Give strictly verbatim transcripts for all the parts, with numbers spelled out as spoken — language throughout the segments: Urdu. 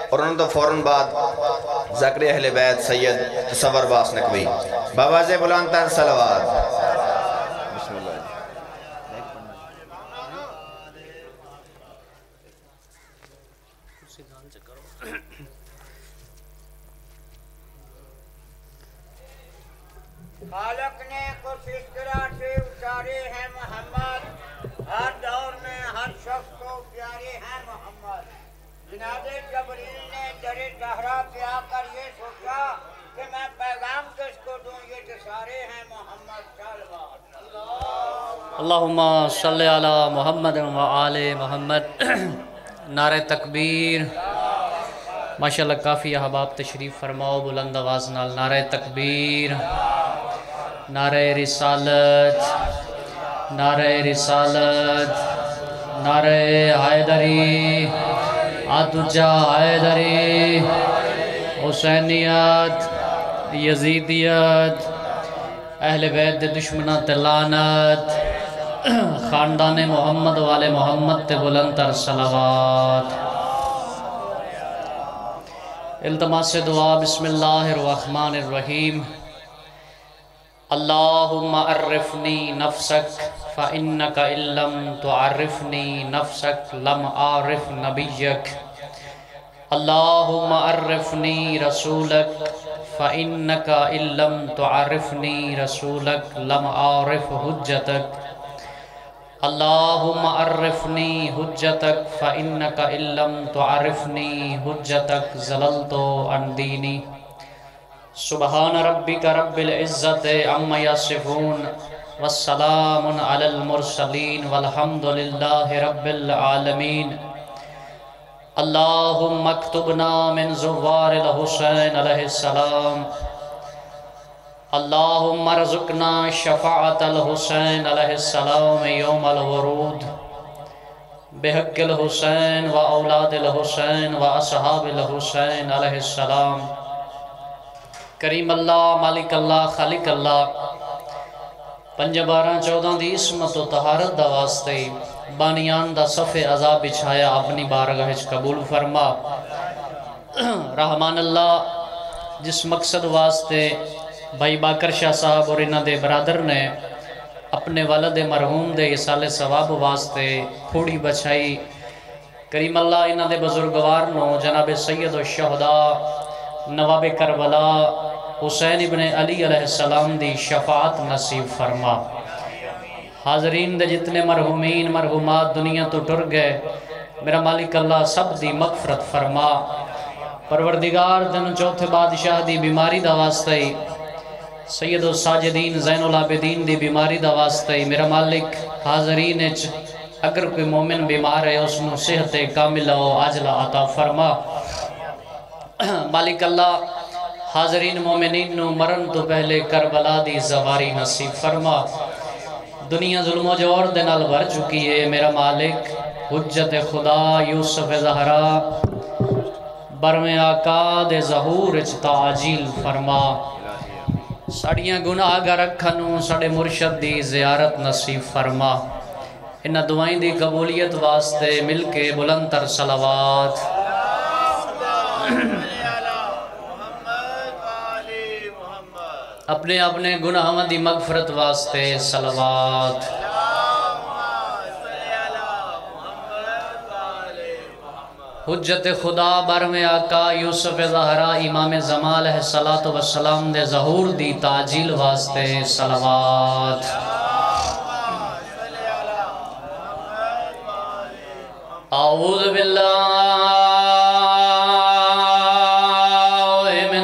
اور انہوں تو فوراً بعد ذکر اہل بیت سید تصور باس نقوی باباز بلند تر صلوات بسم اللہ خالق نے کچھ اس طرح سے اتارے ہیں محمد، ہر دور میں ہر شخص کو پیارے ہیں محمد۔ جناب جبریل نے در زہرا پہ آ کر یہ سوچا کہ میں پیغام کس کو دوں، یہ تو سارے ہیں محمد صلوات۔ اللہم صلی علی محمد و آل محمد۔ نعرہ تکبیر۔ ماشاءاللہ کافی احباب تشریف فرماؤ بلند آواز نال نعرہ تکبیر، نعرہ رسالت، نعرہ رسالت، نعرہ حیدری، آتجا حیدری، حسینیت، یزیدیت، اہل بیت دے دشمنہ تے لعنت، خاندان محمد والے محمد تے بلند تر صلوات۔ التماس دعا بسم اللہ الرحمن الرحیم۔ اللہم عرفنی نفسک فإنک ان لم تعرفنی نفسک لم أعرف نبیک۔ اللہم عرفنی رسولک فإنک ان لم تعرفنی رسولک لم أعرف حجتک۔ اللہم عرفنی حجتک فإنک ان لم تعرفنی حجتک ضللت عن دینی۔ سبحان ربک رب العزت عما یصفون والسلام علی المرسلین والحمد للہ رب العالمین۔ اللہم اکتبنا من زوار الحسین علیہ السلام۔ اللہم ارزقنا شفاعت الحسین علیہ السلام یوم الورود بحق الحسین و اولاد الحسین و اصحاب الحسین علیہ السلام۔ کریم اللہ، مالک اللہ، خالق اللہ، پنج بارہ چودہ دی عصمت و طہارت دا واسطے بانیان دا صف عذاب بچھایا اپنی بارگاہ قبول فرما۔ رحمان اللہ جس مقصد واسطے بھائی باکر شاہ صاحب اور انہ دے برادر نے اپنے والد مرحوم دے اصال ثواب واسطے پھوڑی بچھائی، کریم اللہ انہ دے بزرگوار نو جناب سید الشہداء نواب کربلا حسین ابن علی علیہ السلام دی شفاعت نصیب فرما۔ حاضرین دے جتنے مرحومین مرحومات دنیا تو ٹر گئے، میرا مالک اللہ سب دی مغفرت فرما۔ پروردگار دن چوتھے بادشاہ دی بیماری دا واسطے، سید الساجدین زین العابدین دی بیماری دا واسطے، میرا مالک حاضرین اچ اگر کوئی مومن بیمار ہے اس نو صحت کاملہ و عاجلہ عطا فرما۔ مالک اللہ حاضرین مومنین نو مرن تو پہلے کربلا دی زواری نصیب فرما۔ دنیا ظلم و جور دے نال بھر چکی ہے، میرا مالک حجت خدا یوسف زہرا برم آقا دے ظہور اچ تعجیل فرما۔ ساڑیاں گناہ گر رکھنوں ساڑے مرشد دی زیارت نصیب فرما۔ انہ دعائیں دی قبولیت واسطے مل کے بلند تر صلوات۔ اپنے اپنے گناہوں دی مغفرت واسطے صلوات۔ حجت خدا برم آقا یوسف زہرا امام زمان علیہ السلام دے ظہور دی تعجیل واسطے صلوات۔ اعوذ باللہ من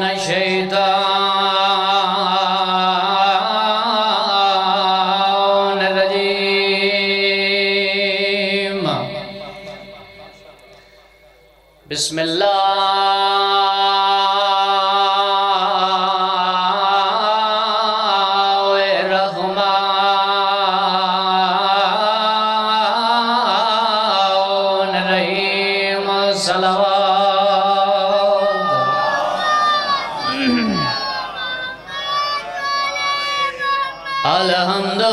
الشیطان الرجیم۔ بسم اللہ الرحمن الرحیم۔ صلوات۔ الحمد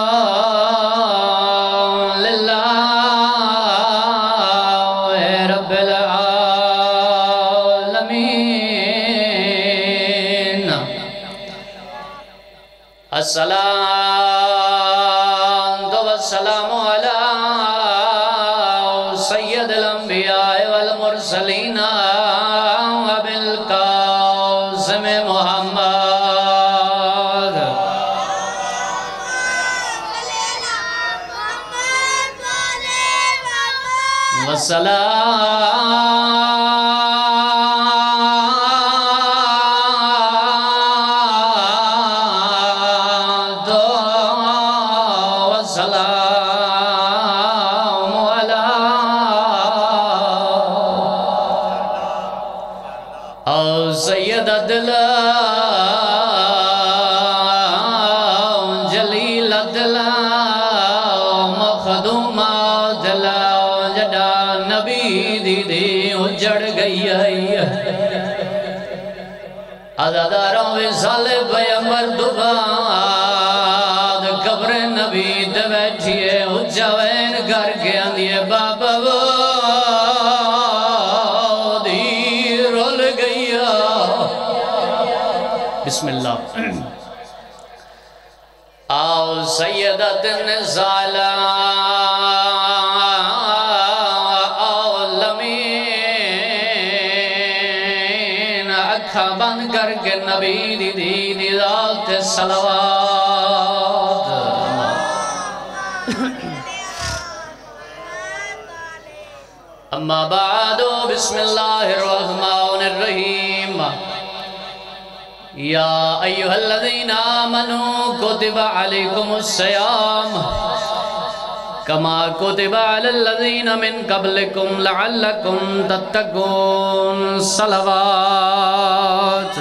للہ رب الصلاة والسلام على سید الانبیاء والمرسلین وبالقاسم محمد والصلاة والسلام على سید عدل جلیل عدل مخدوم عدل جڑا نبی دی دی اجڑ گئی ہے عزاداروں وصال پیغمبر دباد قبر نبی دے بیٹھئے اجوین کر کے اندیے بابا دی رول گئی بسم اللہ آؤ سیدت نزالہ بند کر کے نبی دی دی دی ذات صلوات اما بعد بسم اللہ الرحمن الرحیم یا ایہا الذین آمنوا کتب علیکم الصیام کما کتب علی الذین من قبلکم لعلکم تتقون صلوات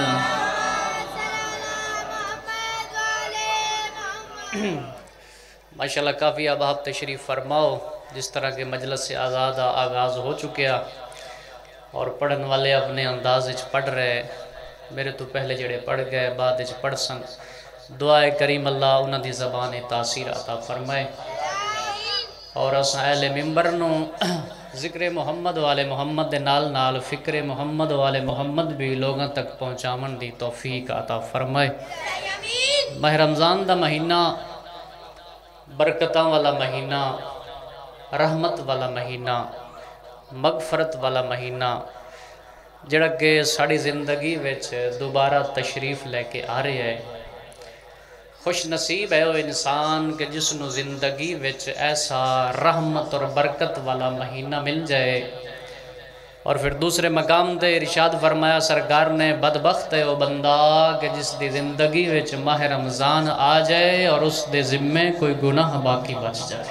ماشاءاللہ کافی اب آپ تشریف فرماؤ جس طرح کے مجلس سے آزادہ آغاز ہو چکیا اور پڑھن والے اپنے انداز اچھ پڑھ رہے میرے تو پہلے جڑے پڑھ گئے بعد اچھ پڑھ سن دعائے کریم اللہ انہاں دی زبان تاثیر عطا فرمائے اور اس اہل ممبر نو ذکر محمد والے محمد دے نال نال فکر محمد والے محمد بھی لوگاں تک پہنچامن دی توفیق عطا فرمائے ماہ رمضان دا مہینہ برکتاں والا مہینہ رحمت والا مہینہ مغفرت والا مہینہ جڑا کہ ساڑی زندگی وچ دوبارہ تشریف لے کے آ رہے ہے خوش نصیب ہے وہ انسان کہ جس نو زندگی وچ ایسا رحمت اور برکت والا مہینہ مل جائے اور پھر دوسرے مقام تے ارشاد فرمایا سرکار نے بدبخت ہے وہ بندہ کہ جس دی زندگی وچ ماہ رمضان آ جائے اور اس دے ذمے کوئی گناہ باقی بچ جائے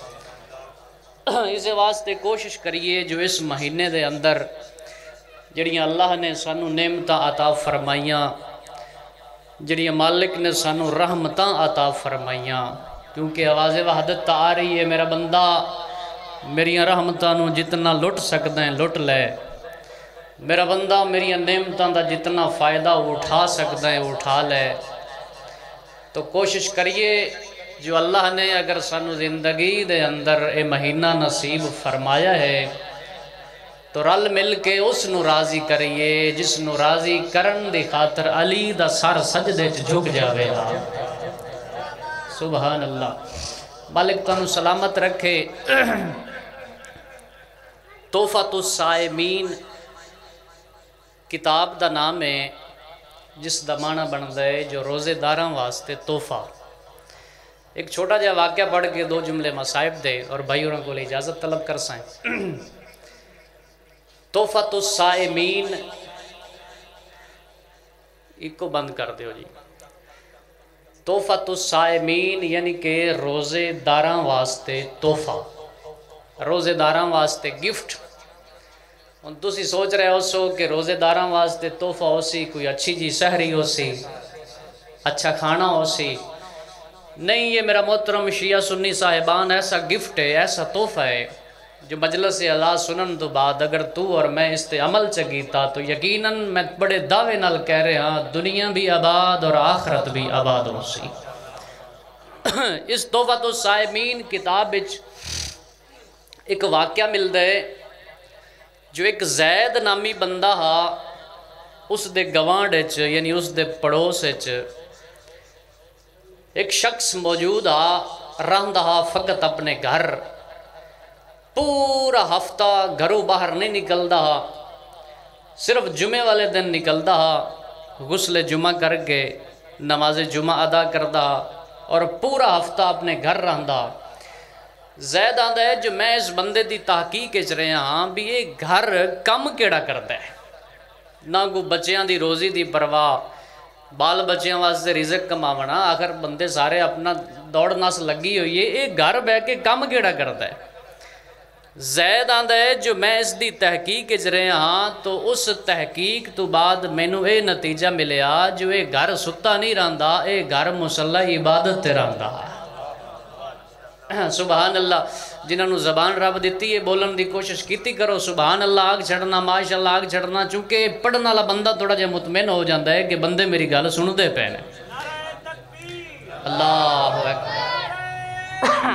اسے واسطے کوشش کریے جو اس مہینے دے اندر جڑیاں اللہ نے سانو نعمتاں عطا فرمائیاں جڑیاں مالک نے سانو رحمتاں عطا فرمائیاں کیونکہ آواز وحدت آ رہی ہے میرا بندہ میریاں رحمتاں نو جتنا لٹ سکتا ہے لٹ لے میرا بندہ میریاں نعمتاں دا جتنا فائدہ اٹھا سکتا ہے اٹھا لے تو کوشش کریے جو اللہ نے اگر سانو زندگی دے اندر اے مہینہ نصیب فرمایا ہے تو رل مل کے اس نو راضی کریے جس نو راضی کرن دی خاطر علی دا سر سجدے چ جھک جاوے گا سبحان اللہ مالک تانوں سلامت رکھے تحفۃ الصائمین کتاب دا نام ہے جس دا معنی بندا ہے جو روزے داراں واسطے تحفہ ایک چھوٹا جا واقعہ پڑھ کے دو جملے مصائب دے اور بھائیوں کو لے اجازت طلب کر سائیں تحفۃ الصائمین ایک کو بند کر دیو جی تحفۃ الصائمین یعنی کہ روزے داراں واسطے تحفہ روزے داراں واسطے گفٹ ان تسی سوچ رہے ہو سو کہ روزے داراں واسطے تحفہ ہو سی کوئی اچھی جی سحری ہو سی اچھا کھانا ہو سی نہیں یہ میرا محترم شیعہ سنی صاحبان ایسا گفٹ ہے ایسا تحفہ ہے جو مجلس اللہ سنن تو بعد اگر تو اور میں اس تے عمل چگیتا تو یقیناً میں بڑے دعوے نال کہہ رہے ہاں دنیا بھی آباد اور آخرت بھی آباد ہو سی اس تحفۃ الصائمین کتاب وچ ایک واقعہ ملدا ہے جو ایک زید نامی بندہ ہا اس دے گوانڈ وچ یعنی اس دے پڑوس وچ ایک شخص موجود آ رہا فقط اپنے گھر، پورا ہفتہ گھروں باہر نہیں نکلتا، صرف جمعے والے دن نکلتا، غسل جمعہ کر کے نماز جمعہ ادا کرتا اور پورا ہفتہ اپنے گھر رہندا۔ زید آندا ہے جو میں اس بندے دی تحقیق کر رہا ہاں بھی یہ گھر کم کیڑا کرتا ہے، نہ کو بچیاں دی روزی دی پرواہ، بال بچیاں واسطے رزق کماونا، آخر بندے سارے اپنا دوڑ نس لگی ہوئی ہے، یہ گھر بہ کے کم کیڑا کرتا ہے۔ زید آندا ہے جو میں اس دی تحقیق کر رہا ہاں تو اس تحقیق تو بعد مینوں اے نتیجہ ملیا جو یہ گھر ستا نہیں رہندا، یہ گھر مصلی عبادت تے رہندا۔ سبحان اللہ، جنہاں نو زبان رب دیتی ہے بولن دی کوشش کیتی کرو، سبحان اللہ آگ چھڑنا، ماشاءاللہ آگ چھڑنا، چونکہ پڑھن والا بندہ تھوڑا جہا مطمئن ہو جاتا ہے کہ بندے میری گل سن دے پے نے۔ اللہ اکبر۔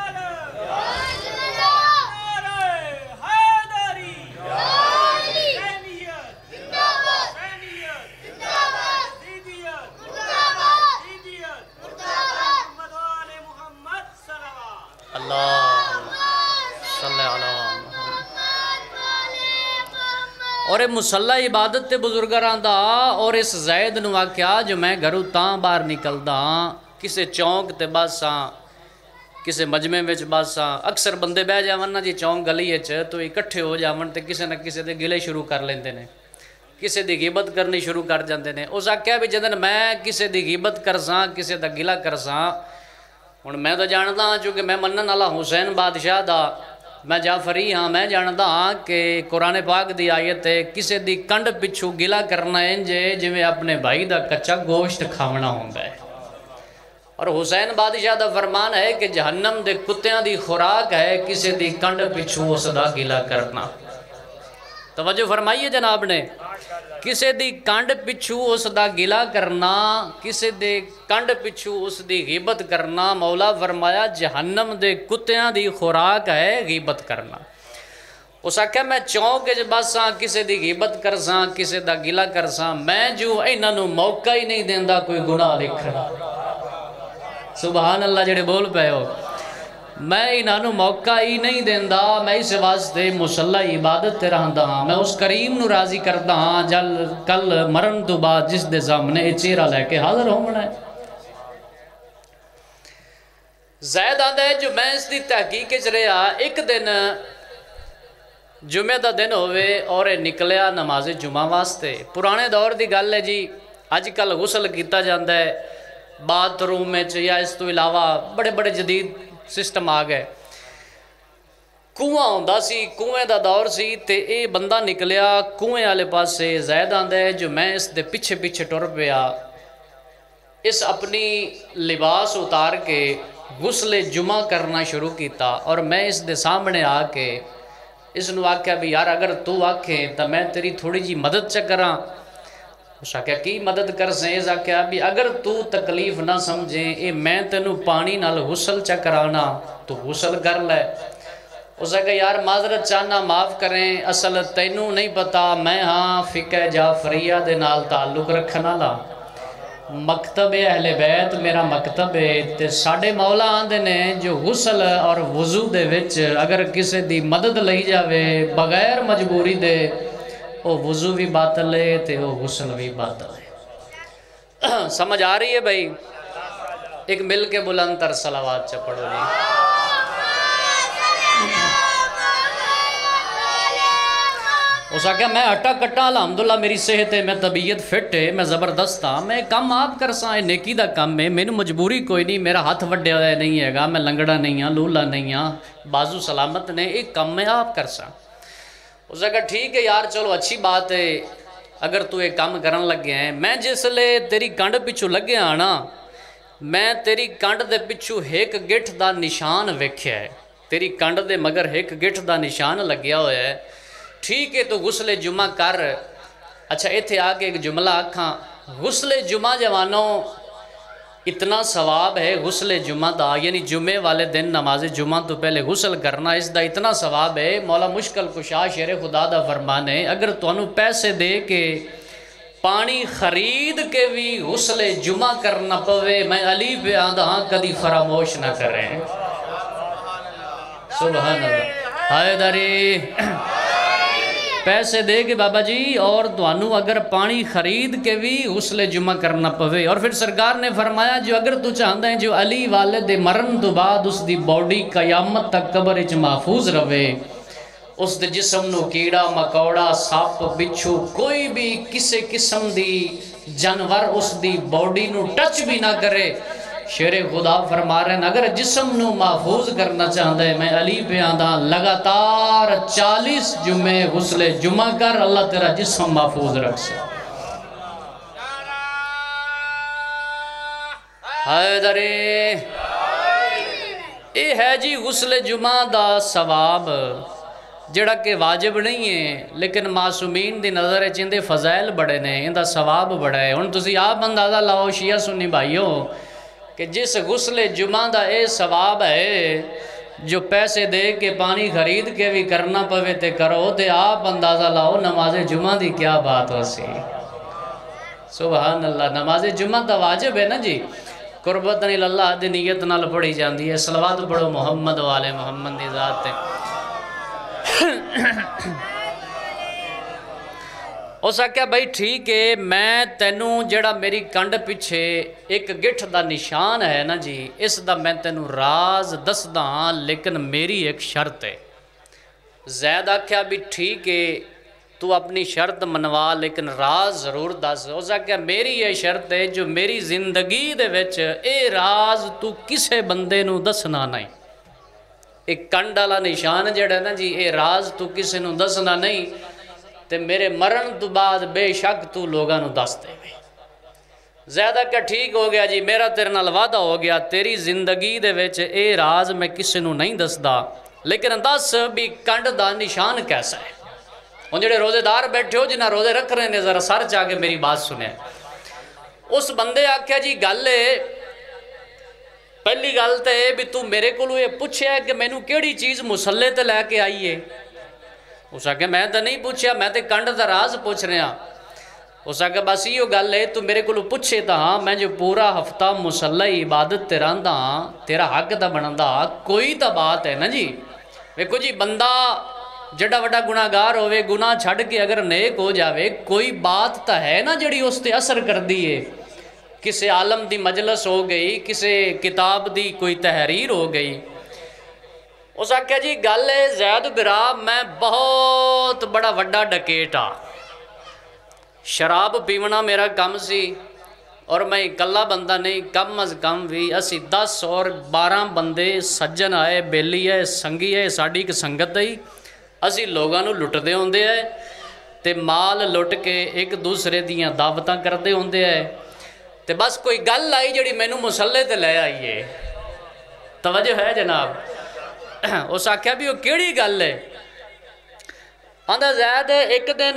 اور مصلی عبادت تے بزرگاں دا اور اس زید نو آکھیا جو میں گھروں تاں باہر نکلدا کسے چونک تے باساں کسے مجمع وچ باساں، اکثر بندے بہ جاون نا جی چونک گلی وچ تو اکٹھے ہو جاون تے کسے نہ کسے دے گلے شروع کر لیندے نے، کسے دی غیبت کرنی شروع کر جاندے نے۔ اس آکھیا بھی جدن میں کسے دی غیبت کرساں کسے دا گلہ کرساں، ہن میں تو جاندا ہاں چونکہ میں منن والا حسین بادشاہ دا میں جعفری ہاں، میں جاندا ہاں کہ قرآن پاک دی آیت ہے کسے دی کنڈ پچھو گلہ کرنا انجے جویں اپنے بھائی دا کچا گوشت کھاونا ہوندا ہے، اور حسین بادشاہ دا فرمان ہے کہ جہنم دے کتیاں دی خوراک ہے کسے دی کنڈ پچھو اس دا گلہ کرنا۔ توجہ فرمائیے جناب نے، کسے دی کنڈ پچھو اس دا گلہ کرنا، کسے دے کنڈ پچھو اس دی غیبت کرنا، مولا فرمایا جہنم دے کتیاں دی خوراک ہے غیبت کرنا۔ اس آکھیا میں چونک وچ باساں کسے دی غیبت کرساں کسے دا گلہ کرساں، میں جو انہاں نو موقع ہی نہیں دیندا کوئی گناہ لکھنا۔ سبحان اللہ جڑے بول پے ہو، میں انہاں نو موقع ہی نہیں دیندا، میں اس واسطے مصلی عبادت تے رہندا ہاں، میں اس کریم نو راضی کردا ہاں جل کل مرن تو بعد جس دے سامنے اے چہرہ لے کے حاضر ہونا ہے۔ زید آندا ہے جو میں اس دی تحقیق وچ رہا، ایک دن جمعہ دا دن ہوئے اور نکلیا نماز جمعہ واسطے۔ پرانے دور دی گل ہے جی، اج کل غسل کیتا جاندا ہے باتھ روم وچ یا اس تو علاوہ بڑے بڑے جدید سسٹم آ گئے۔ کنواں ہوندا سی، کنویں دا دور سی تے اے بندہ نکلیا کنویں والے پاسے۔ زید آندا ہے جو میں اس دے پیچھے پیچھے ٹر پیا، اس اپنی لباس اتار کے غسل جمعہ کرنا شروع کیتا، اور میں اس دے سامنے آ کے اس نو آکھیا بھی یار اگر تو آکھیں تو میں تیری تھوڑی جی مدد چکراں۔ اس آکھیا کی مدد کر سیں؟ اس آکھیا بھی اگر تو تکلیف نہ سمجھیں اے میں تینوں پانی نال غسل چکرانا تو غسل کر لے۔ اس آکھیا یار معذرت چاہنا معاف کریں، اصل تینوں نہیں پتا میں ہاں فقہ جعفریہ دے نال تعلق رکھنا لا، مکتب اہل بیت میرا مکتب ہے، تے ساڑھے مولا آندے نے جو غسل اور وضو دے وچ اگر کسے دی مدد لئی جاوے بغیر مجبوری دے وہ وضو بھی باطل ہے تے وہ غسل بھی باطل ہے۔ سمجھ آ رہی ہے بھائی؟ ایک مل کے بلند تر صلوات چا پڑھو جی۔ اس آگیا میں اٹا کٹا الحمدللہ میری صحت ہے، میں طبیعت فٹ ہے، میں زبردست ہاں، میں کام آپ کرساں، اے نیکی دا کام ہے، میں مجبوری کوئی نہیں، میرا ہاتھ وڈے ہوئے نہیں ہے گا، میں لنگڑا نہیں ہاں، لولا نہیں ہاں، بازو سلامت نے، ایک کام میں آپ کرساں۔ اس نے کہا ٹھیک ہے یار چلو اچھی بات ہے اگر تو ایک کام کرن لگے ہیں، میں جس لے تیری کنڈ پچھو لگے آنا میں تیری کنڈ دے پچھو ایک گٹھ دا نشان ویکھیا ہے، تیری کنڈ دے مگر ایک گٹھ دا نشان لگیا ہوا ہے، ٹھیک ہے تو غسل جمعہ کر۔ اچھا ایتھے آگے ایک جملہ آکھاں، غسل جمعہ جوانوں اتنا ثواب ہے غسل جمعہ دا، یعنی جمعے والے دن نماز جمعہ تو پہلے غسل کرنا، اس دا اتنا ثواب ہے، مولا مشکل کشا شیر خدا دا فرمان ہے اگر تو انہوں پیسے دے کے پانی خرید کے بھی غسل جمعہ کرنا پوے میں علی پہ آدھا ہاں کدی فراموش نہ کریں سبحان اللہ حیدری پیسے دے کے بابا جی اور توانو اگر پانی خرید کے بھی غسل جمعہ کرنا پوے اور پھر سرکار نے فرمایا جو اگر تو چاہتا ہے جو علی والد مرن تو بعد اس دی باڈی قیامت تک قبر اچ محفوظ رہے اس دے جسم نو کیڑا مکوڑا ساپ بچھو کوئی بھی کسے قسم دی جانور اس دی باڈی نو ٹچ بھی نہ کرے شیر خدا فرما رہے ہیں اگر جسم نو محفوظ کرنا چاہتا ہے میں علی پہ آدھا لگاتار چالیس جمعے غسل جمعہ کر اللہ تیرا جسم محفوظ رکھ سے حیدری اے ہے جی غسل جمعہ دا ثواب جڑا کہ واجب نہیں ہے لیکن معصومین دی نظر چندے فضائل بڑے نے ان دا ثواب بڑا ہے ان تسی آپ اندازہ لاؤ شیعہ سنی بھائیوں کہ جس غسل جمعہ دا اے ثواب ہے جو پیسے دے کے پانی خرید کے بھی کرنا پوے تے کرو تے آپ اندازہ لاؤ نماز جمعہ دی کیا بات ہو سی سبحان اللہ نماز جمعہ دا واجب ہے نا جی قربت اللہ دی نیت نال پڑھی جاندی ہے صلوات پڑھو محمد والے محمد دی ذات تے اس آکھیا بھائی ٹھیک ہے میں تینوں جڑا میری کنڈ پیچھے ایک گٹھ دا نشان ہے نا جی اس دا میں تینوں راز دس دا ہاں لیکن میری ایک شرط ہے زید آکھیا بھی ٹھیک ہے تو اپنی شرط منوا لیکن راز ضرور دس اس آکھیا میری یہ شرط ہے جو میری زندگی دے وچ اے راز تو کسے بندے نو دسنا نہیں ایک کنڈ والا نشان جڑا نا جی اے راز تو کسے نو دسنا نہیں تے میرے مرن تو بعد بے شک تو لوگاں نو دس دے گئے زیادہ کیا ٹھیک ہو گیا جی میرا تیرے نال وعدہ ہو گیا تیری زندگی دے وچ اے راز میں کسے نو نہیں دسدا لیکن دس بھی کنڈ دا نشان کیسا ہے ان جڑے روزے دار بیٹھے ہو جنہاں روزے رکھ رہے ہیں ذرا سر چاہ کے میری بات سنیں اس بندے آکھیا جی گل ہے پہلی گل تے بھی تو میرے کو یہ پوچھیا ہے کہ مینوں کیڑی چیز مسلے تے لے کے آئیے اس آکھے میں تو نہیں پوچھیا میں تے کنڈ دا راز پوچھ رہا اس آکھے بس یہ گل ہے تو میرے کو پوچھے تا ہاں میں جو پورا ہفتہ مسلح عبادت تے رہندا ہاں تیرا حق تا بندا کوئی تا بات ہے نا جی ویکھو جی بندہ جڑا وڈا گناہگار ہوئے گناہ چھڑ کے اگر نیک ہو جاوے کوئی بات تا ہے نا جڑی اس تے اثر کر دیئے کسے عالم دی مجلس ہو گئی کسے کتاب دی کوئی تحریر ہو گئی اس آکھیا جی گل ہے زید برا میں بہت بڑا وڈا ڈکیٹا شراب پیونا میرا کم سی اور میں اکلا بندہ نہیں کم از کم بھی اسی دس اور بارہ بندے سجن آئے بیلی ہے سنگی ہے ساڑی ایک سنگت ہے اسی لوگاں نو لٹ دے ہوندے ہیں تے مال لٹ کے ایک دوسرے دیاں دعوتاں کر دے ہوندے ہیں تے بس کوئی گل آئی جڑی مینوں مسلے تے لے آئیے توجہ ہے جناب اس آکھیا بھی وہ کیڑی گل ہے آندا زید ایک دن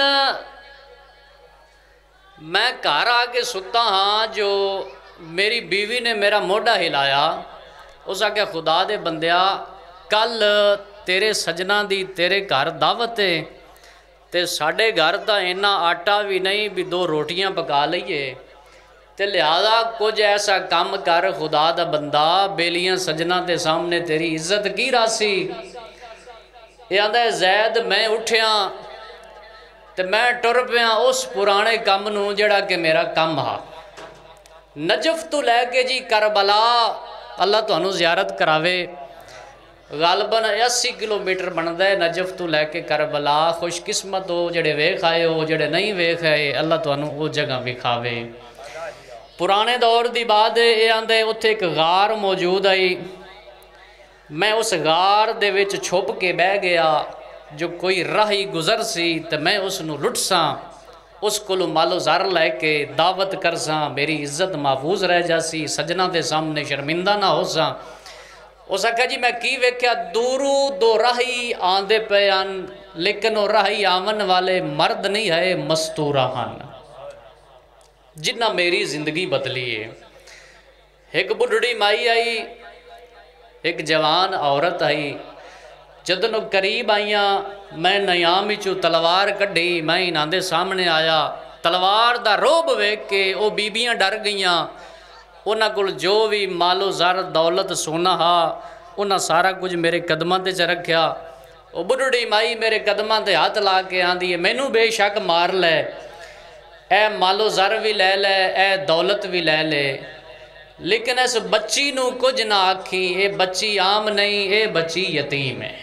میں گھر آ کے ستا ہاں جو میری بیوی نے میرا موڈا ہلایا اس آکھیا خدا دے بندیا کل تیرے سجنا دی تیرے گھر دعوت ہے تے ساڑھے گھر تا اینا آٹا بھی نہیں بھی دو روٹیاں پکا لئیے تے لہذا کچھ ایسا کام کر خدا دا بندہ بیلیاں سجنا تے سامنے تیری عزت کی راسی یہ آدھا ہے زید میں اٹھیا تے میں ٹر پیا اس پرانے کام نو جڑا کہ میرا کام ہا نجف تو لے کے جی کربلا اللہ تو انہوں زیارت کراوے غالباً اسی کلومیٹر بندا ہے نجف تو لے کے کربلا خوش قسمت ہو جڑے ویکھ آئے ہو جڑے نہیں ویکھ آئے اللہ تو انہوں وہ جگہ وکھاوے پرانے دور دی بات ہے یہ آندے اتھے ایک غار موجود آئی میں اس غار دے وچ چھپ کے بہ گیا جو کوئی راہی گزر سی تو میں اس نو لٹ ساں اس کو مالو زار لے کے دعوت کر ساں میری عزت محفوظ رہ جاسی سجنا دے سامنے شرمندہ نہ ہو ساں اس آکھا جی میں کی ویکھیا دورو دو راہی آندے پہ آن لیکن وہ راہی آمن والے مرد نہیں ہے مستورہ ہن جنہ میری زندگی بدلی ہے ایک بڑھڑی مائی آئی ایک جوان عورت آئی جدنو قریب آئیاں میں نیامی چو تلوار کڑھی میں انہاں دے سامنے آیا تلوار دا روب ویکھ کے وہ بیبیاں ڈر گئیاں، انہاں کول جو بھی مالو زر دولت سونا ہا انہاں سارا کچھ میرے قدماں تے چ رکھیا۔ وہ بڑھڑی مائی میرے قدماں تے ہاتھ لا کے آندی ہے مینوں بے شک مار لے، اے مالو زر بھی لے لے، اے دولت بھی لے لے، لیکن اس بچی نو کچھ نہ آکھی، اے بچی عام نہیں، اے بچی یتیم ہے،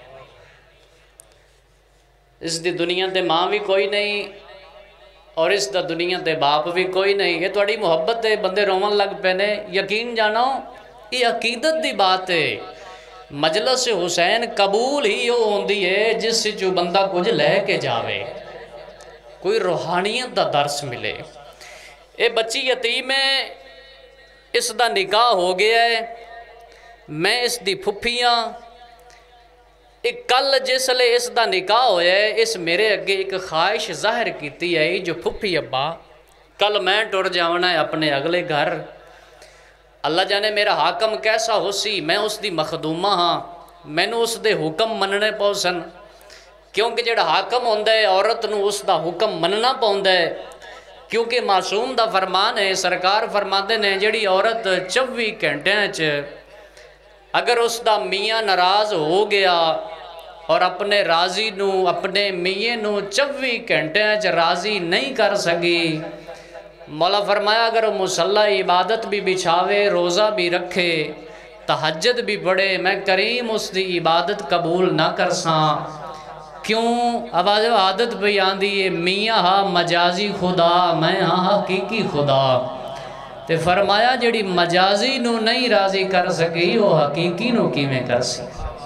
اس دی دنیا تے ماں بھی کوئی نہیں اور اس دا دنیا تے باپ بھی کوئی نہیں۔ یہ تھوڑی محبت ہے، بندے رومن لگ پینے۔ یقین جانو یہ عقیدت دی بات ہے۔ مجلس حسین قبول ہی وہ ہوندی ہے جس سے جو بندہ کچھ لے کے جاوے، کوئی روحانیت دا درس ملے۔ اے بچی یتیم ہے، اس دا نکاح ہو گیا ہے، میں اس دی پھپھیاں ایک کل جس لے اس دا نکاح ہویا ہے، اس میرے اگے ایک خواہش ظاہر کیتی ہے جو پھپھی ابا کل میں ٹر جاونا ہے اپنے اگلے گھر، اللہ جانے میرا حاکم کیسا ہو سی، میں اس دی مخدومہ ہاں، میں نو اس دے حکم مننے پاؤ سن، کیونکہ جڑا حاکم ہوندہ ہے عورت نو اس دا حکم مننا پاؤندہ ہے، کیونکہ معصوم دا فرمان ہے، سرکار فرماندے نے جڑی عورت چوبی گھنٹے چ اگر اس دا میاں ناراض ہو گیا اور اپنے راضی نو اپنے میاں نو چوبی گھنٹے چ راضی نہیں کر سکی، مولا فرمایا اگر وہ مصلی عبادت بھی بچھاوے، روزہ بھی رکھے، تہجد بھی پڑھے، میں کریم اس دی عبادت قبول نہ کر ساں۔ کیوں؟ آواز عادت بھی آندی ہے میاں ہاں مجازی خدا، میں ہاں حقیقی خدا، تے فرمایا جڑی مجازی نو نہیں راضی کر سکی وہ حقیقی نو کی میں کر سی۔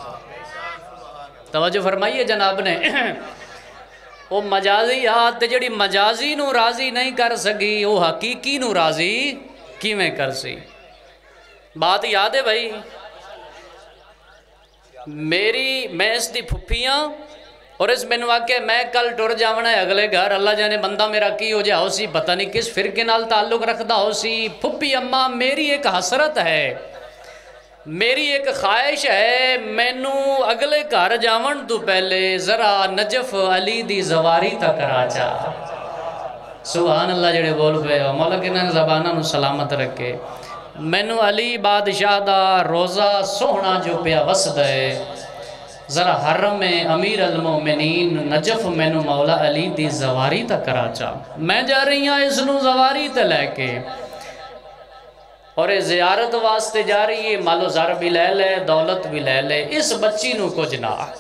توجہ فرمائیے جناب نے، وہ مجازی ہاتھ جڑی مجازی نو راضی نہیں کر سکی وہ حقیقی نو راضی کی میں کر سی۔ بات یاد ہے بھائی؟ میری میں اس دی پھپھیاں اور اس میں نواقع میں کل ٹر جاونا ہے اگلے گھر، اللہ جانے بندہ میرا کی ہو جائے ہو سی، پتہ نہیں کس فرقے نال تعلق رکھدا ہو سی۔ پھپھی اماں میری ایک حسرت ہے، میری ایک خواہش ہے، مینو اگلے گھر جاون تو پہلے ذرا نجف علی دی زواری تک راجا۔ سبحان اللہ جڑے بول پہ ہو، مولا کنن زبانہ نو سلامت رکھے۔ مینو علی بادشاہ دا روزہ سونا جو پیا وسد ہے، ذرا حرم امیر المومنین نجف مینو مولا علی دی زواری تک راجا۔ میں جا رہی ہاں اس نو زواری تے لے کے، اور زیارت واسطے جا رہی ہے، مالو زر بھی لے لے، دولت بھی لے لے، اس بچی نو کچھ نہ آکھ۔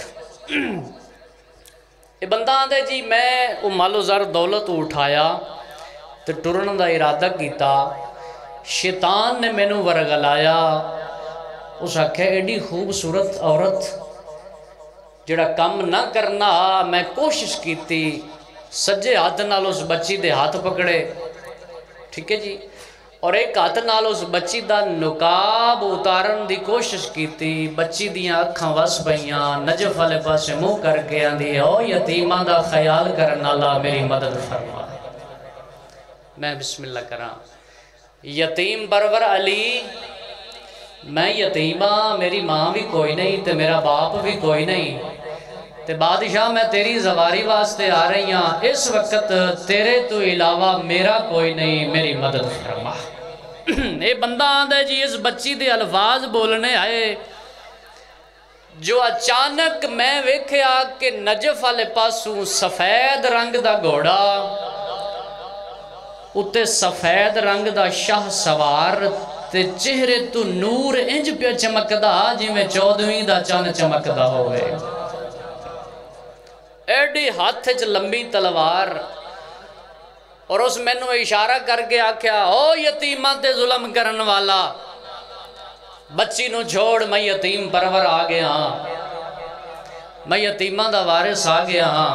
یہ بندہ آندے جی میں وہ مالو زر دولت اٹھایا تو ٹرن دا ارادہ کیتا، شیطان نے مینو ورگلایا، اس آکھے ایڈی خوبصورت عورت جڑا کم نہ کرنا، میں کوشش کیتی، سجے ہاتھ نال اس بچی دے ہاتھ پکڑے، ٹھیک ہے جی، اور ایک ہاتھ نال اس بچی دا نقاب اتارن دی کوشش کیتی، بچی دیاں اکھاں وس پئیاں، نجف والے پاسے منہ کر کے آندی او یتیماں دا خیال کرن اللہ میری مدد فرما۔ میں بسم اللہ کراں، یتیم پرور علی، میں یتیماں، میری ماں بھی کوئی نہیں تے میرا باپ بھی کوئی نہیں، تے بادشاہ میں تیری زواری واسطے آ رہی ہاں، اس وقت تیرے تو علاوہ میرا کوئی نہیں، میری مدد فرما۔ اے بندہ آندھا جی اس بچی دے الفاظ بولنے آئے جو اچانک میں ویکھیا کہ نجف والے پاسوں سفید رنگ دا گھوڑا، اتے سفید رنگ دا شاہ سوار، تے چہرے تو نور انج پہ چمکدا جی میں چودویں دا چند چمکدا ہوئے، ایڈی ہاتھ چ لمبی تلوار، اور اس میں نو اشارہ کر کے آکھیا او یتیماں تے ظلم کرن والا، بچی نو چھوڑ، میں یتیم پرور آ گیا ہاں، میں یتیماں دا وارث آ گیا ہاں۔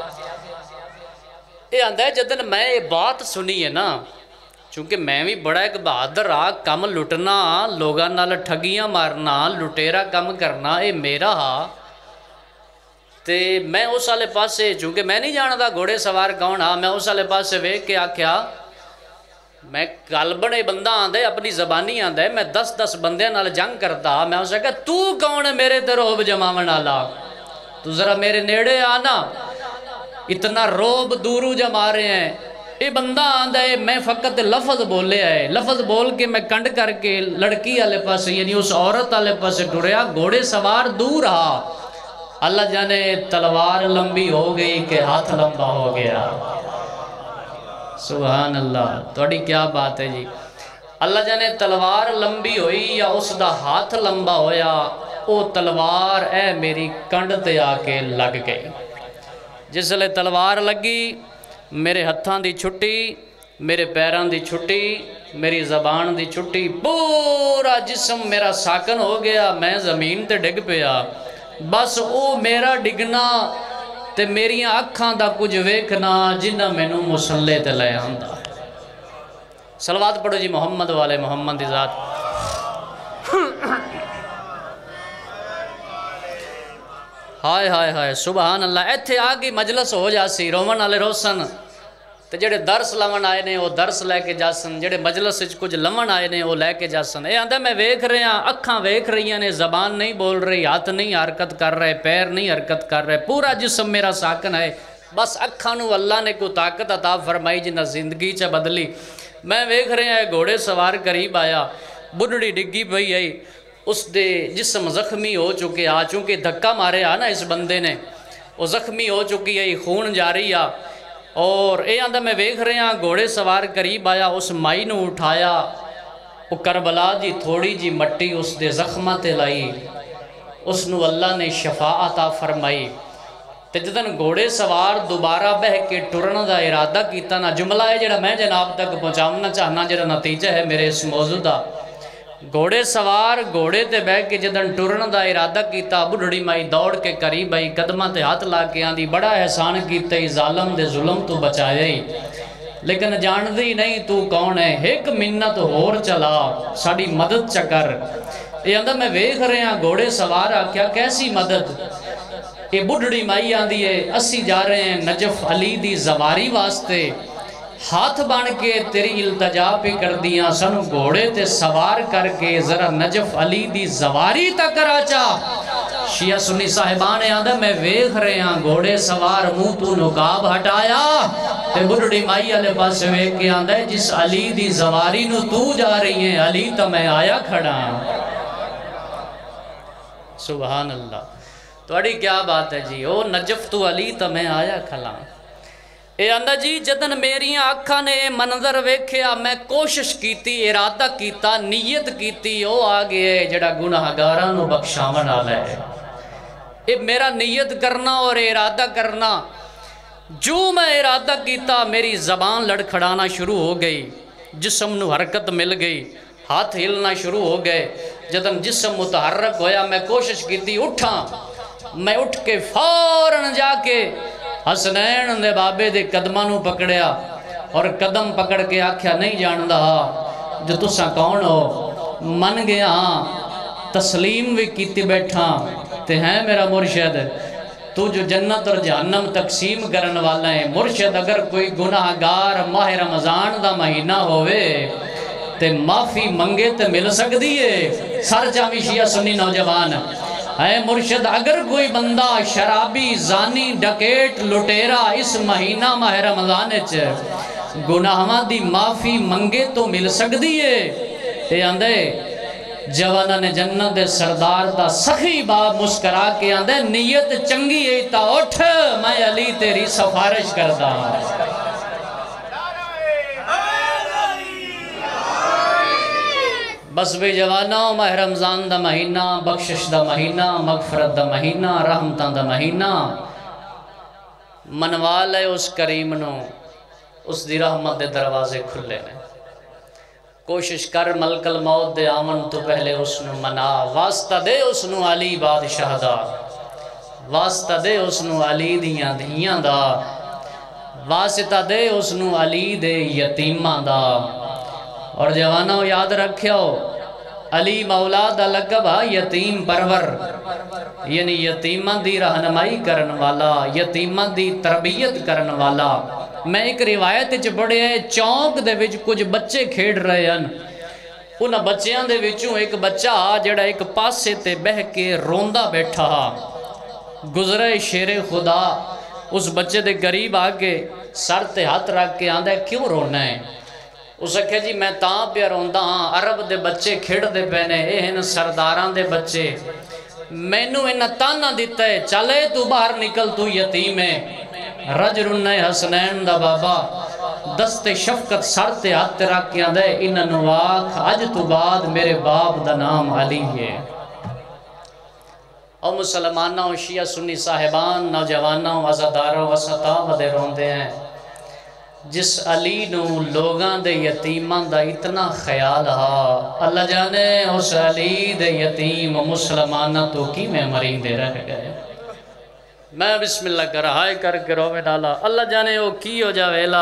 یہ آندہ ہے جدن میں یہ بات سنی ہے نا، چونکہ میں بھی بڑا ایک بہادر آ، کم لٹنا، لوگاں نال ٹھگیاں مارنا، لٹیرا کم کرنا، یہ میرا ہاں، تے میں اس والے پاسے، چونکہ میں نہیں جانتا گھوڑے سوار کون ہاں، میں اس والے پاسے ویکھ کے آکھیا، میں کالبنے بندہ آندے اپنی زبانی آندے، میں دس دس بندے نال جنگ کرتا، میں اسے کہا تو کون ہے میرے تے روب جماون والا، تو ذرا میرے نیڑے آنا، اتنا روب دورو جما رہے ہیں، یہ بندہ آندا ہے میں فقط لفظ بولے آئے، لفظ بول کے میں کنڈ کر کے لڑکی والے پاس یعنی اس عورت والے پاس ٹریا، گھوڑے سوار دور رہا، اللہ جانے تلوار لمبی ہو گئی کہ ہاتھ لمبا ہو گیا۔ سبحان اللہ، توڑی کیا بات ہے جی، اللہ جانے تلوار لمبی ہوئی یا اس دا ہاتھ لمبا ہویا، او تلوار اے میری کنڈ تے آ کے لگ گئی۔ جس لئے تلوار لگی، میرے ہتھاں دی چھٹی، میرے پیران دی چھٹی، میری زبان دی چھٹی، پورا جسم میرا ساکن ہو گیا، میں زمین تے ڈگ پیا، بس او میرا ڈگنا تے میری اکھاں دا کچھ ویکھنا جنہ میں نو مسلح تے لے آندا۔ صلوات پڑھو جی محمد والے محمد دی ذات۔ ہائے ہائے ہائے سبحان اللہ، ایتھے آگی مجلس ہو جاسی، رومن والے روسن تے جڑے درس لمن آئے نے وہ درس لے کے جاسن، جڑے مجلس وچ کچھ لمن آئے نے وہ لے کے جاسن۔ اے آندہ میں ویکھ رہے ہیں، اکھاں ویکھ رہی ہیں، زبان نہیں بول رہی، ہاتھ نہیں حرکت کر رہے، پیر نہیں حرکت کر رہے، پورا جسم میرا ساکن ہے، بس اکھاں نو اللہ نے کو طاقت عطا فرمائی جنہ زندگی چا بدلی۔ میں ویکھ رہے ہیں گھوڑے سوار قریب آیا، بڑھڑی ڈگی پئی آئی، اس دے جسم زخمی ہو چکے آ، چونکہ دھکا مارے آ نا اس بندے نے، وہ زخمی ہو چکی ہے، خون جاری آ، اور اے آندہ میں ویکھ رہے ہیں گھوڑے سوار قریب آیا، اس مائی نو اٹھایا، وہ کربلا دی تھوڑی جی مٹی اس دے زخمہ تے لائی، اس نو اللہ نے شفا عطا فرمائی۔ تے جدن گھوڑے سوار دوبارہ بہ کے ٹرن دا ارادہ کیتا نا، جملہ ہے جڑا میں جناب تک پہنچاؤنا چاہنا، جڑا نتیجہ ہے میرے اس موضوع دا، گھوڑے سوار گھوڑے تے بہ کے جدن ٹرن دا ارادہ کیتا، بڑھڑی مائی دوڑ کے قریب آئی، قدمہ تے ہاتھ لا کے آندی بڑا احسان کیتا ہی، ظالم دے ظلم تو بچایا ہی، لیکن جان دی نہیں تو کون ہے، ایک منت ہور چلا ساڑی مدد چکر۔ یہ اندر میں ویکھ رہے ہیں گھوڑے سوار آکھیا کیسی مدد؟ یہ بڑھڑی مائی آندی ہے اسی جا رہے ہیں نجف علی دی زواری واسطے، ہاتھ بان کے تیری التجا پہ کر دیا، سنو گھوڑے تے سوار کر کے ذرا نجف علی دی زواری تا کراچا۔ شیعہ سنی صاحبان آندہ میں ویکھ رہے ہیں گھوڑے سوار منہ تو نقاب ہٹایا، تے بڑھڑی مائی علیہ پاس ویکھ کے آندہ ہے جس علی دی زواری نو تو جا رہی ہیں، علی تا میں آیا کھڑا۔ سبحان اللہ، توڑی کیا بات ہے جی، او نجف تو علی تا میں آیا کھلا۔ اے اندہ جی جدن میریاں اکھا نے منظر ویکھیا، میں کوشش کیتی، ارادہ کیتا، نیت کیتی، او آگئے جڑا گناہ گارانو بخشاون آلہ ہے۔ اے میرا نیت کرنا اور ارادہ کرنا، جو میں ارادہ کیتا میری زبان لڑکھڑانا شروع ہو گئی، جسم نو حرکت مل گئی، ہاتھ ہلنا شروع ہو گئے، جدن جسم متحرک ہویا میں کوشش کیتی اٹھا، میں اٹھ کے فوراً جا کے حسنین دے بابے دے قدمانو پکڑیا اور قدم پکڑ کے آکھیا نہیں جان دہا جو تساں کون ہو؟ من گیا ہاں، تسلیم بھی کیتی بیٹھا تے ہیں میرا مرشد، تو جو جنت اور جہنم تقسیم کرن والا ہے مرشد، اگر کوئی گناہ گار ماہ رمضان دا مہینہ ہوئے تے معافی منگے تے مل سک دیئے، سر جامی شیعہ سنی نوجوان، اے مرشد اگر کوئی بندہ شرابی زانی ڈکیٹ لٹیرا اس مہینہ ماہ رمضان چ گناہاں دی معافی منگے تو مل سک دیئے۔ اے آندے جوانہ نے جنت دے سردار دا سخی باب مسکرا کے آندے نیت چنگی ایتا اٹھ میں علی تیری سفارش کردہ۔ بس بے جوانہ ماہ رمضان دا مہینہ، بخشش دا مہینہ، مغفرت دا مہینہ، رحمتاں دا مہینہ، منوال ہے اس کریم نو، اس دی رحمت دے دروازے کھلے نے، کوشش کر ملک الموت دے آمن تو پہلے اس نو منا، واسطہ دے اس نو علی بادشاہ دا، واسطہ دے اس نو علی دیاں دھیاں دا، واسطہ دے اس نو علی دے یتیمہ دا۔ اور جوانوں یاد رکھیو علی مولا دا لقب یتیم پرور، یعنی یتیمہ دی رہنمائی کرن والا، یتیمہ دی تربیت کرن والا۔ میں ایک روایت چ پڑھے ہیں چونک دے وچ کچھ بچے کھیڑ رہے ہیں، ان بچیاں دے وچوں ایک بچہ جڑا ایک پاسے تے بہ کے روندہ بیٹھا، گزرے شیر خدا اس بچے دے قریب آگے سر تے ہاتھ رکھ کے آندہ ہے کیوں رونا ہے؟ اس کہا جی میں تاں پہ روندہ ہاں عرب دے بچے کھڑ دے پہنے اہن سرداران دے بچے مینو انہ تانا دیتا ہے چلے تو باہر نکل تو یتیم ہے رج رنہ حسنین دا بابا دست شفقت سر تے ہاتھ رکھ کے آندہ ہے انہ نواک آج تو بعد میرے باپ دا نام علی ہے۔ او مسلمانہ و شیعہ سنی صاحبان نوجوانہ و عزادارہ و ستاہ دے روندے ہیں جس علی نو لوگاں دے یتیمان دا اتنا خیال ہا اللہ جانے اس علی دے یتیم مسلمانہ تو کی میں مریندے رہ گئے۔ میں بسم اللہ کر ہائے کر کے روے ڈالا اللہ جانے وہ کی ہو جا ویلا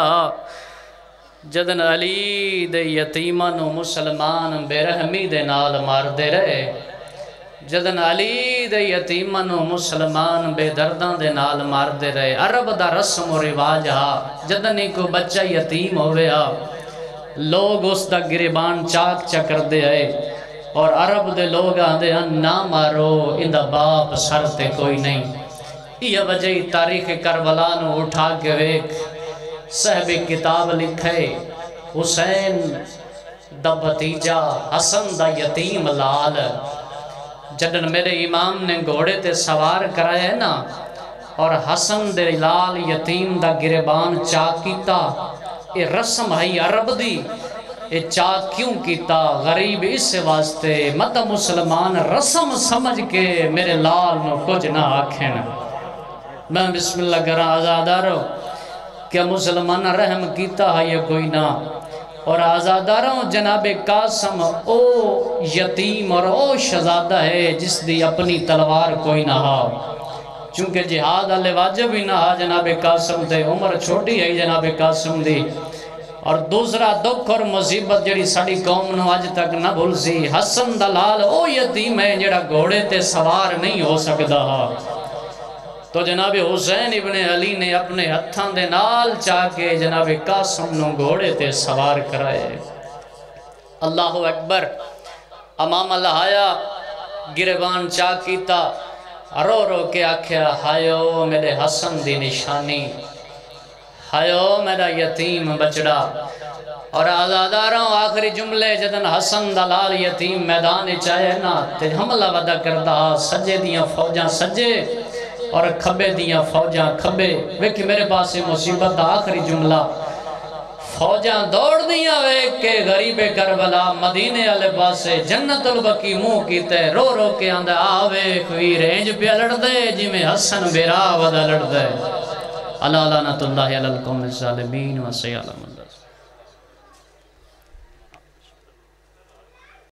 جدن علی دے یتیمان مسلمان بے رحمی دے نال مار دے رہے جدن علی دے یتیمن و مسلمان بے دردان دے نال مار دے رہے عرب دا رسم و رواج ہا جدن ہی کو بچہ یتیم ہوئے ہا لوگ اس دا گریبان چاک چکر دے آئے اور عرب دے لوگ آدھے ہیں نہ مارو ان دا باپ سر تے کوئی نہیں۔ یہ وجہ تاریخ کربلا نو اٹھا کے ویک صاحب کتاب لکھے حسین دا بھتیجا حسن دا یتیم لال جدن میرے امام نے گھوڑے تے سوار کرائے ہے نا اور حسن دے لال یتیم دا گریبان چاک کیتا اے رسم ہے عرب دی اے چاک کیوں کیتا غریب اس واسطے مت مسلمان رسم سمجھ کے میرے لال نو کچھ نہ آکھیں میں بسم اللہ کرا آزادارو کیا مسلمان رحم کیتا ہے یا کوئی نہ اور آزاداروں جناب قاسم او یتیم اور او شہزادہ ہے جس دی اپنی تلوار کوئی نہ ہا چونکہ جہاد علی واجب ہی نہ ہا جناب قاسم دے عمر چھوٹی ہے جناب قاسم دی اور دوسرا دکھ اور مصیبت جڑی ساڑی قوم نو آج تک نہ بھول سی حسن دلال او یتیم ہے جڑا گھوڑے تے سوار نہیں ہو سکتا ہا تو جناب حسین ابن علی نے اپنے ہتھاں دے نال چاہ کے جناب قاسم نو گھوڑے تے سوار کرائے اللہ اکبر امام اللہ آیا گریبان چاہ کیتا رو رو کے آکھیا ہائیو میرے حسن دی نشانی ہائیو میرا یتیم بچڑا اور آزاداراں آخری جملے جدن حسن دلال یتیم میدان چاہے نا تے حملہ ودا کردہ سجے دیاں فوجاں سجے اور کھبے دیاں فوجاں کھبے ویکھ میرے پاس مصیبت آخری جملہ فوجاں دوڑ دیاں ویکھ کے غریب کربلا مدینے والے پاسے جنت البقی منہ کیتے رو رو کے آندے آوے کوئی رینج پہ لڑ دے جی میں حسن بیرا ودا لڑ دے اللہ لعنت اللہ علی القوم الظالمین و سیالم